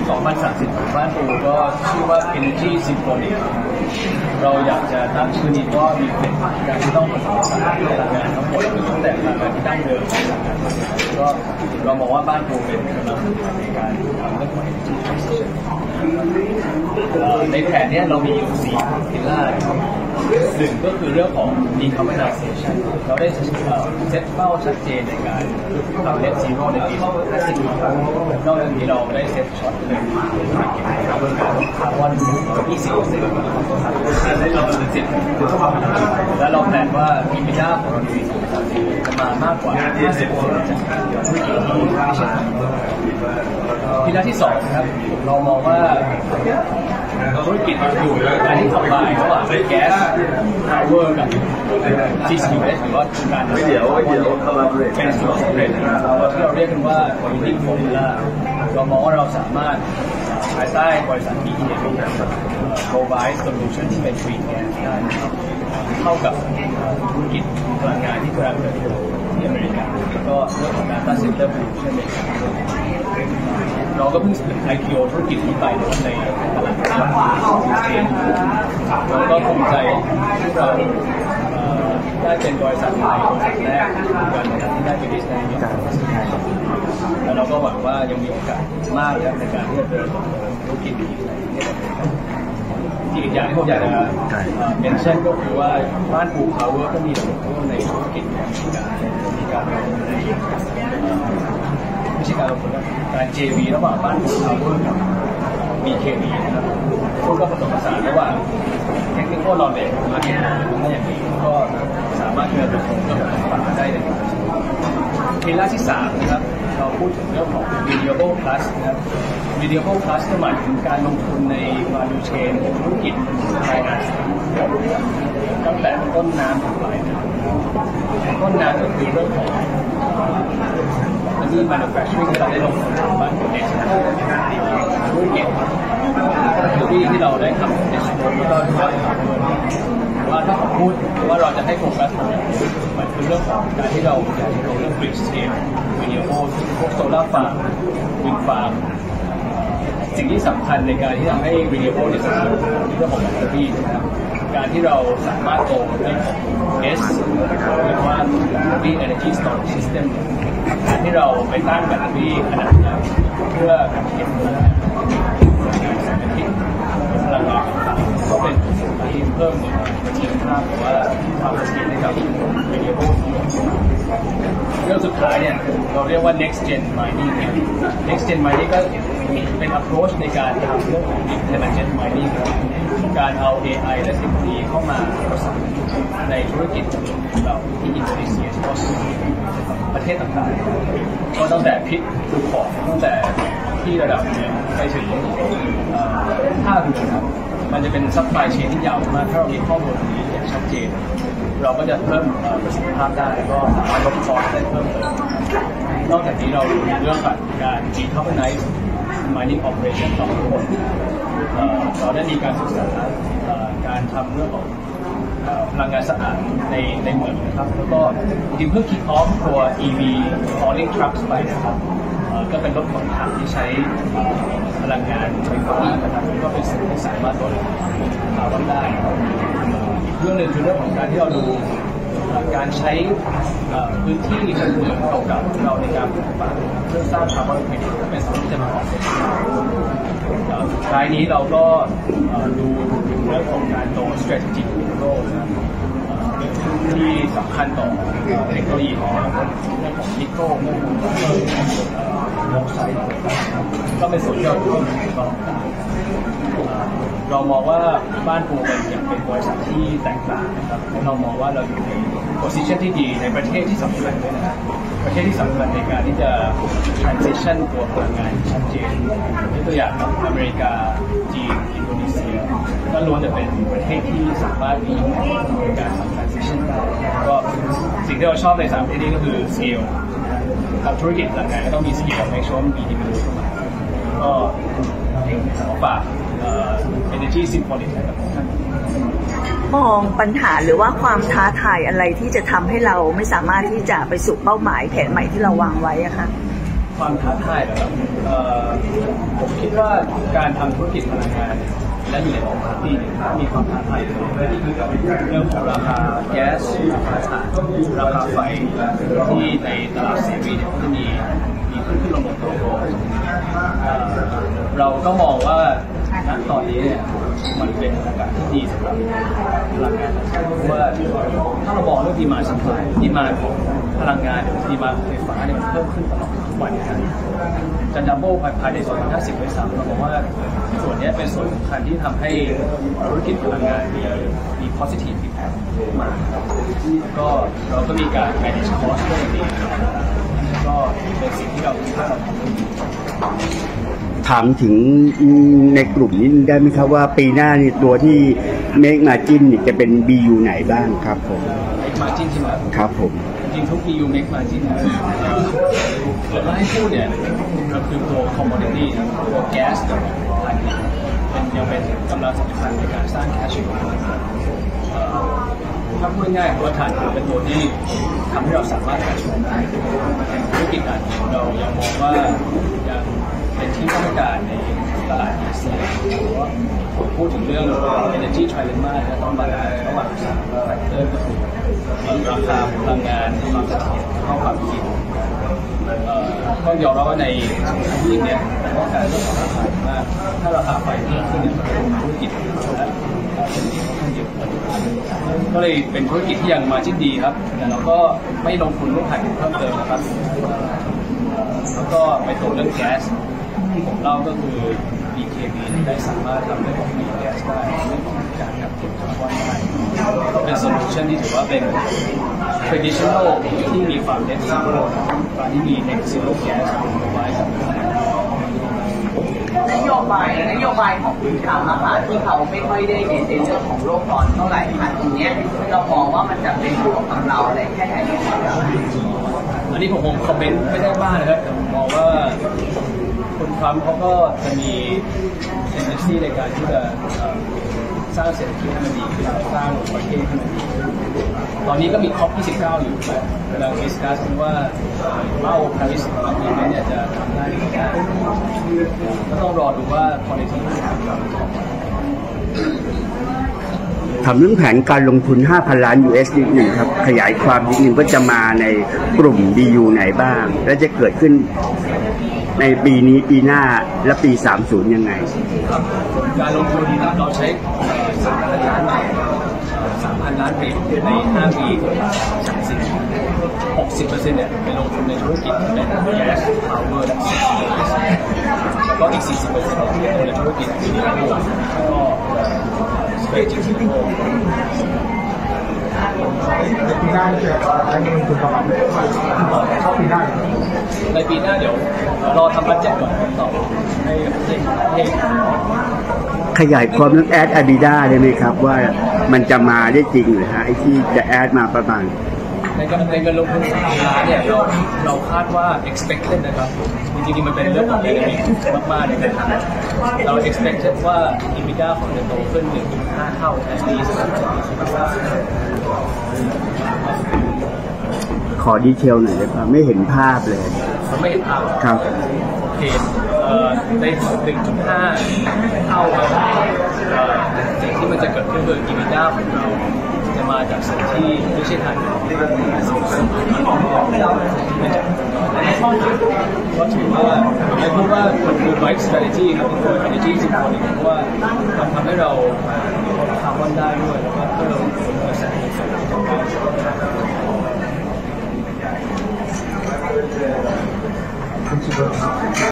2030ของบ้านปูก็ชื่อว่า Energy Symphony เราอยากจะตั้งชื่อนี้ว่ามีเป็นการที่ต้องผสมผสานพลังงานทั้งหมดตั้งแต่พลังงานที่ดั้งเดิมก็เรามองว่าบ้านปูเป็นกำลังในการทำเรื่องของ Energy Transition ในแผนนี้เรามีอยู่4 พิลล่าหนึ่งก็คือเรื่องของ decarbonization เราได้เซตเป้าชัดเจนในการทำ net zero ในปี2050นอกจากนี้เราได้เซตช็อตเลยทำเรื่องการลดคาร์บอน 20% และเราจะจิตและเราแผนว่ามีพิลล่าของเราในปี2030จะมามากกว่า 50% จากการธุรกิจที่ไม่ใช่พิลล่าที่2นะครับเรามองว่าธุรกิจอยู่ในการที่ทำลายระหว่างแก๊สพาวเวอร์กับ CCUS หรือว่าการเป็นส่วนสำเร็จที่เราเรียกกันว่า winning formula เรามองว่าเราสามารถภายใต้บริษัท PTA provide solution ที่เป็น green gas ได้เข้ากับธุรกิจพลังงานที่กำลังเติบโตที่อเมริกาก็เรื่องของการตั้ง center pollution เราก็เพิ่ง IPO ธุรกิจนี้ไปในตลาดหลักทรัพย์เราก็ภูมิใจที่เราได้เป็นบริษัทไทยบริษัทแรกการที่ได้เป็นดิสนีย์แล้วเราก็หวังว่ายังมีโอกาสมากในการที่จะเดินธุรกิจนี้อีกอย่างที่ผมอยากจะเมนชั่นก็คือว่าบ้านปูพาวเวอร์ก็มีระบบในธุรกิจมีการไม่ใช่การลงทุนการ JV ระหว่างบ้านปูพาวเวอร์กับ BKD นะครับพวกก็ผสมผสานระหว่างเทคนิคเราเนี่ยมาร์เก็ตได้อย่างดีก็สามารถเชื่อมโยงกับตลาดได้ในพิลล่าที่3นะครับเราพูดถึงเรื่องของ Renewable Plus นะครับ Renewable Plus ก็หมายถึงการลงทุนใน value chain ธุรกิจภายในตั้งแต่ต้นน้ำถึงปลายน้ำต้นน้ำก็คือเรื่องของmanufacturing ที่เราได้ลงทุนบ้านเด็กธุรกิจที่เราได้ทำในส่วนนี้ก็ว่าถ้าผมพูดว่าเราจะให้โฟกัสมันคือเรื่องของการที่เราอยากจะลงเรื่อง grid scale renewable พวกโซลาร์ฟาร์มวินฟาร์มสิ่งที่สำคัญในการที่ทำให้ renewable เนี่ยคือเรื่องของแบตเตอรี่นะครับการที่เราสามารถโตเรื่องของ S หรือว่า battery energy storage system การที่เราไปตั้งแบตเตอรี่ขนาดนั้นเพื่อการเก็บพลังงานก็เป็นที่เพิ่มประสิทธิภาพหรือว่าความเสถียรให้กับ renewable เรื่องสุดท้ายเนี่ยเราเรียกว่า next gen mining next gen mining ก็เป็น approach ในการทำเรื่องของ intelligent mining การเอา AI และเทคโนโลยีเข้ามาผสมในธุรกิจของเราที่อินโดนีเซียก็ประเทศต่างๆก็ตั้งแต่พิษภูเขาตั้งแต่ที่ระดับเนี่ยไปถึงท่าเรือครับมันจะเป็นซัพพลายเชนที่ยาวมากถ้าเรามีข้อมูลนี้อย่างชัดเจนเราก็จะเพิ่มประสิทธิภาพได้แล้วก็สามารถลดคอสได้เพิ่มเติมนอกจากนี้เราดูเรื่องการ decarbonize mining operation ต่อทั้งหมดเราได้มีการศึกษาการทำเรื่องของพลังงานสะอาดในเมืองนะครับแล้วก็จริงเพิ่งคิดออฟตัว EV hauling trucks ไปนะครับก็เป็นรถขนถ่านที่ใช้พลังงานไฟฟ้านะครับก็เป็นสิ่งที่สามารถลดคาร์บอนได้อีกเรื่องหนึ่งคือเรื่องของการที่เราดูการใช้พื้นที่ในเมืองเก่าๆเราในการปลูกป่าเพื่อสร้างคาร์บอนเครดิตก็เป็นสิ่งที่จะมาออกเป็นท้ายนี้เราก็ดูเรื่องของการโต strategic role ที่สำคัญต่อเทคโนโลยีของเราเรื่องของนิกเกิลเรื่องของโลกไซด์ก็เป็นส่วนที่เราดูเรามองว่าบ้านปูเป็นบริษัทที่แตกต่างนะครับเรามองว่าเราอยู่ใน position ที่ดีในประเทศที่สำคัญด้วยนะครับประเทศที่สำคัญในการที่จะ transition ตัวพลังงานชัดเจนยกตัวอย่างอเมริกาจีนอินโดนีเซียก็ล้วนจะเป็นประเทศที่สามารถมีการทำ transition ได้ก็สิ่งที่เราชอบใน3ประเทศนี้ก็คือ scale ทำธุรกิจพลังงานก็ต้องมี scale ในช่วงมีดีมาเข้ามาก็ฝากEnergy Symphony ให้กับท่านมองปัญหาหรือว่าความท้าทายอะไรที่จะทำให้เราไม่สามารถที่จะไปสู่เป้าหมายแผนใหม่ที่เราวางไว้อะคะความท้าทายเหรอครับผมคิดว่าการทำธุรกิจพลังงานและอยู่ในองค์กรที่มีความท้าทายเรื่องของราคาแก๊สราคาถ่านราคาไฟที่ในตลาดเสรีเนี่ยก็มีขึ้นลงเราก็มองว่าณตอนนี้เนี่ยมันเป็นโอกาสที่ดีสำหรับพลังงานเพราะว่าถ้าเรามองเรื่องดีมาซัพพลายดีมาของพลังงานดีมาไฟฟ้าเนี่ยมันเพิ่มขึ้นตลอดทุกวันนะครับจะดับเบิลภายใน2050ด้วยซ้ำเราบอกว่าส่วนนี้เป็นส่วนสำคัญที่ทำให้ธุรกิจพลังงานมี positive impact มากก็เราก็มีการ manage cost ด้วยดีก็เป็นสิ่งที่เราคิดว่าเราทำถามถึงในกลุ่มนี้ได้ไหมครับว่าปีหน้านี่ตัวที่ Make Margin จะเป็น BU ไหนบ้างครับผม Make Margin ใช่ไหมครับผมจริงทุก BU Make Margin เราให้พูดเนี่ยก็คือตัว commodity ตัวแก๊สกับถ่านหินยังเป็นกำลังสำคัญในการสร้าง cash flow ถ้าพูดง่ายๆว่าถ่านหินเป็นตัวที่ทำให้เราสามารถ cash flow ได้ธุรกิจถ่านหินเรายังมองว่ายังเป็นที่ต้องการในตลาดเอเชียเพราะว่าพูดถึงเรื่อง energy trilemma และต้องบาลานซ์ระหว่างสามแฟกเตอร์ก็คือราคาพลังงานความเสถียรเข้าความคิดก็ยอมรับว่าในที่นี้ต้องการเรื่องของราคามากถ้าราคาไฟเพิ่มขึ้นเนี่ยธุรกิจและเป็นที่ค่อนข้างเยอะก็เลยเป็นธุรกิจที่ยังมาชิ้นดีครับแต่เราก็ไม่ลงทุนเรื่องถ่านหินเพิ่มเติมนะครับแล้วก็ไปตรงเรื่องแก๊สที่ผมเล่าก็คือ BKB ได้สามารถทำเรื่องของมีแก๊สได้เรื่องของการกักเก็บคาร์บอนได้ก็เป็นโซลูชันที่ถือว่าเป็น traditional ที่มีความ net zero การที่มี net zero gas ไว้กับนโยบายของคุณทำค่ะที่เขาไม่ค่อยได้เน้นในเรื่องของโลกร้อนเท่าไหร่ค่ะตรงนี้เรามองว่ามันจะเป็นบวกกับเราอะไรแค่ไหนอันนี้ผมคอมเมนต์ไม่ได้มากนะครับแต่ผมมองว่าคุณทรัมป์เขาก็จะมี tendency ในการที่จะสร้างเศรษฐกิจให้มันดีขึ้นสร้างประเทศให้มันดีขึ้นตอนนี้ก็มี COP29 อยู่กำลังดิสคัสว่าเป้า Paris Agreement เนี่ยจะทำได้หรือไม่ได้ก็ต้องรอดูว่า policy ทำเรื่องแผนการลงทุน 5,000 ล้าน US นิดหนึ่งครับขยายความนิดหนึ่งว่าจะมาในกลุ่ม BU ไหนบ้างและจะเกิดขึ้นในปีนี้ปีหน้าและปี 30 ยังไงการลงทุนเราใช้ 3,000 ล้านบาท 3,000 ล้านเหรียญใน5 ปี 60% เนี่ยเป็นลงทุนในธุรกิจเป็น Gas Power และก็อีก 40% ที่เป็นในธุรกิจที่แล้วก็Space ปีหน้าจะได้เงินทุนประมาณเข้าปีหน้าในปีหน้าเดี๋ยวรอทำบัดเจ็ตก่อนต่อให้ขยายความเรื่องแอดอาบิด้าได้ไหมครับว่ามันจะมาได้จริงหรือฮะไอ้ที่จะแอดมาประมาณในการลงทุน3 ล้านเนี่ยเราคาดว่า expected นะครับจริงๆมันเป็นเรื่องของ dynamic มากๆเลยนะครับเรา expected ว่า EBITDA ของจะโตขึ้น 1.5 เท่าแทนที่ขอดีเทลหน่อยได้ป่ะไม่เห็นภาพเลยมันไม่เห็นภาพครับโอเคใน 1.5 เท่าสิ่งที่มันจะเกิดขึ้นโดย EBITDA ของเราจะมาจากสิ่งที่ไม่ใช่ถ่านก็ถือว่าไอ้พูดว่ามันคือ right strategy ครับเป็นตัว energy สิ่งนี้เพราะว่ามันทำให้เราลดคาร์บอนได้ด้วยแล้วก็เพิ่มกระแสไฟฟ้าคุณชิบะ